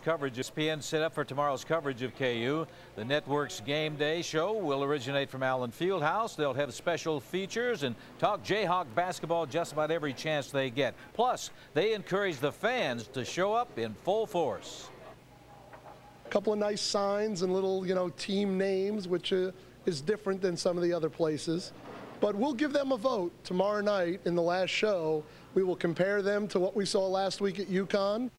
coverage. ESPN set up for tomorrow's coverage of KU. The network's Game Day show will originate from Allen Fieldhouse. They'll have special features and talk Jayhawk basketball just about every chance they get. Plus, they encourage the fans to show up in full force. A couple of nice signs and little, team names, which is different than some of the other places. But we'll give them a vote tomorrow night in the last show. We will compare them to what we saw last week at UConn.